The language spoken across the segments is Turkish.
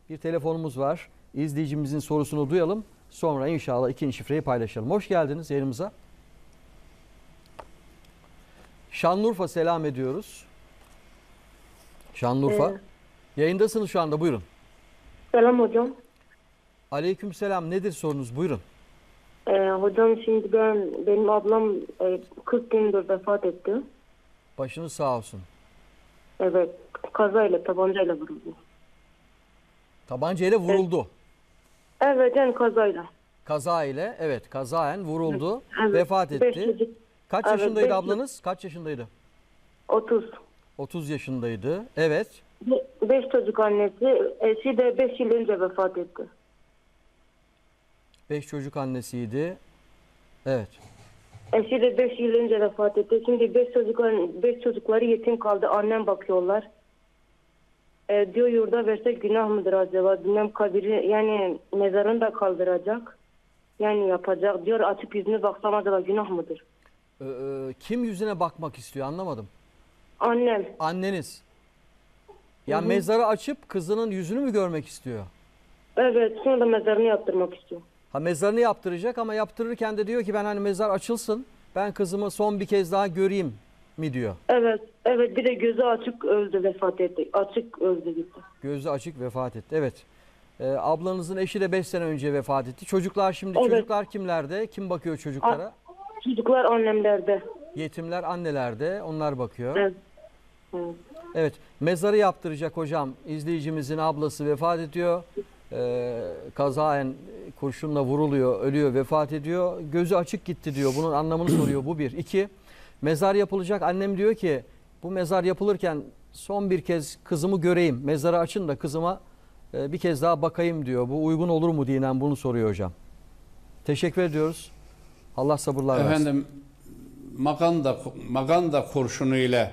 Bir telefonumuz var. İzleyicimizin sorusunu duyalım. Sonra inşallah ikinci şifreyi paylaşalım. Hoş geldiniz yayınımıza. Şanlıurfa selam ediyoruz. Şanlıurfa. Yayındasınız şu anda, buyurun. Selam hocam. Aleykümselam, nedir sorunuz, buyurun. Hocam şimdi benim ablam 40 gündür vefat etti. Başınız sağ olsun. Evet, kazayla, tabancayla vuruldu. Tabancayla vuruldu. Evet, yani kazayla. Kaza ile, evet, kazaen vuruldu, Evet, vefat etti. çocuk. Kaç Evet, yaşındaydı 5 ablanız? Kaç yaşındaydı? 30. 30 yaşındaydı, evet. 5 çocuk annesi, eşi de 5 yıl önce vefat etti. 5 çocuk annesiydi, evet. Eşi de 5 yıl önce vefat etti. Şimdi 5 çocukları yetim kaldı. Annem bakıyorlar. Diyor yurda versek günah mıdır acaba? Bilmem, kabiri yani mezarını da kaldıracak. Yani yapacak. Diyor açıp yüzüne baksam acaba günah mıdır? Kim yüzüne bakmak istiyor, anlamadım. Annem. Anneniz. Ya mezarı açıp kızının yüzünü mü görmek istiyor? Evet, sonra da mezarını yaptırmak istiyor. Ha, mezarını yaptıracak ama yaptırırken de diyor ki ben hani mezar açılsın, ben kızımı son bir kez daha göreyim mi diyor. Evet, evet, bir de gözü açık öldü, vefat etti. Açık öldü gitti. Gözü açık vefat etti, evet. Ablanızın eşi de 5 sene önce vefat etti. Çocuklar şimdi, Evet. çocuklar kimlerde? Kim bakıyor çocuklara? Çocuklar annemlerde. Yetimler annelerde, onlar bakıyor. Evet. Evet. Evet, mezarı yaptıracak hocam. İzleyicimizin ablası vefat ediyor. Kazaen kurşunla vuruluyor, ölüyor, vefat ediyor. Gözü açık gitti diyor. Bunun anlamını soruyor. Bu bir. İki, mezar yapılacak. Annem diyor ki bu mezar yapılırken son bir kez kızımı göreyim. Mezarı açın da kızıma bir kez daha bakayım diyor. Bu uygun olur mu dinen, bunu soruyor hocam. Teşekkür ediyoruz. Allah sabırlar versin. Efendim, Maganda kurşunu ile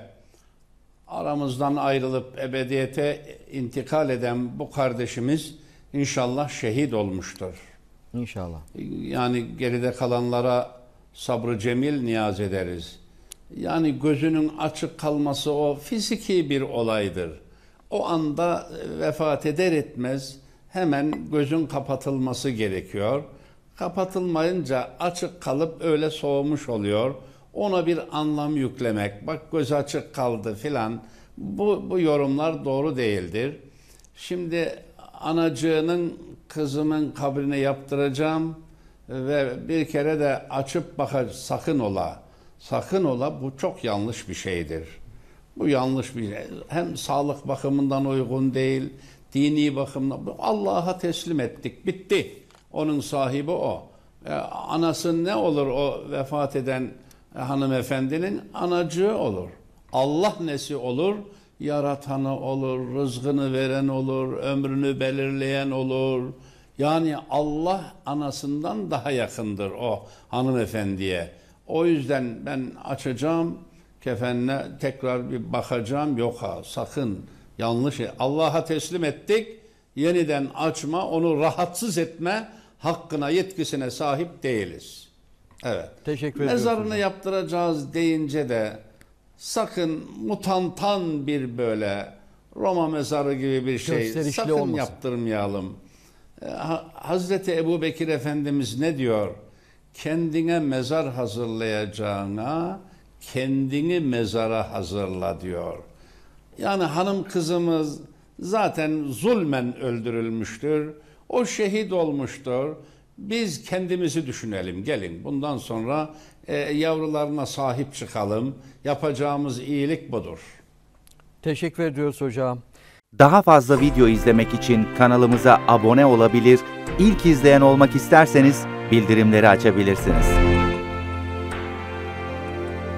aramızdan ayrılıp ebediyete intikal eden bu kardeşimiz inşallah şehit olmuştur. İnşallah. Yani geride kalanlara sabrı cemil niyaz ederiz. Yani gözünün açık kalması o fiziki bir olaydır. O anda vefat eder etmez hemen gözün kapatılması gerekiyor. Kapatılmayınca açık kalıp öyle soğumuş oluyor. Ona bir anlam yüklemek, bak göz açık kaldı filan, bu yorumlar doğru değildir. Şimdi anacığının kızımın kabrine yaptıracağım ve bir kere de açıp bakacağım, sakın ola. Sakın ola, bu çok yanlış bir şeydir. Bu yanlış bir şey. Hem sağlık bakımından uygun değil, dini bakımdan. Allah'a teslim ettik, bitti. Onun sahibi o. Anası ne olur o vefat eden hanımefendinin? Anacığı olur. Allah nesi olur? Yaratanı olur, rızkını veren olur, ömrünü belirleyen olur. Yani Allah anasından daha yakındır o hanımefendiye. O yüzden ben açacağım kefenine, tekrar bir bakacağım. Yok ha, sakın, yanlış. Allah'a teslim ettik. Yeniden açma, onu rahatsız etme hakkına, yetkisine sahip değiliz. Evet. Teşekkür ediyoruz. Mezarını yaptıracağız deyince de sakın mutantan bir böyle Roma mezarı gibi bir şey sakın olmasın. Yaptırmayalım. Hazreti Ebubekir Efendimiz ne diyor? Kendine mezar hazırlayacağına kendini mezara hazırla diyor. Yani hanım kızımız zaten zulmen öldürülmüştür. O şehit olmuştur. Biz kendimizi düşünelim. Gelin bundan sonra yavrularına sahip çıkalım. Yapacağımız iyilik budur. Teşekkür ediyoruz hocam. Daha fazla video izlemek için kanalımıza abone olabilir, ilk izleyen olmak isterseniz bildirimleri açabilirsiniz.